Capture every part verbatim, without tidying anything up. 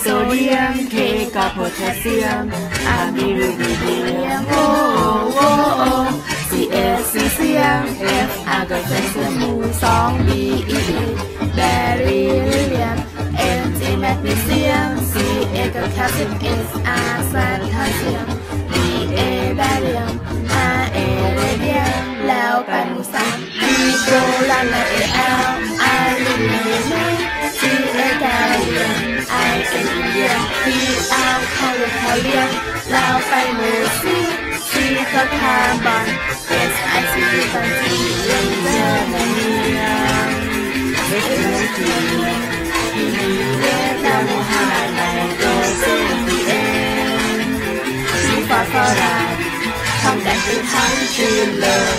โซเดียม K กับโพแทสเซียม R มีหรือดีเลียม O O O C S ซีเซียม F R กับแคลเซียมหมู่สอง B E E แบริเลียม M G แมกนีเซียม C A กับแคลเซียม S R แซนโพแทสเซียม B A แบเรียม R A เรเดียมแล้วไปหมู่สาม D โบราณและ A L I ลิเลียม C A แกลเลียม I A อินเดียม P L คาร์บอนคาเลียมแล้วไปหมู่สี่ C กับคาร์บอน S I C ตันจีเรียมเจอแมกนีเซียม H ไนโตรเจน P เรียกแล้วหมู่ห้าไนโตรเจน N C ฟอสฟอรัสทำแต่คือทั้งคืนเลย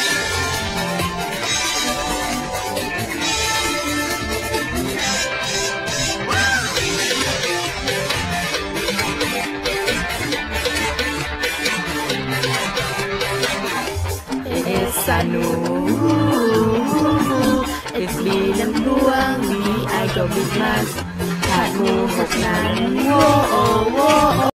สนุเอฟบีลำดวง บีไอก็บิ๊กมัสขาดหมู่หกนั้นโว้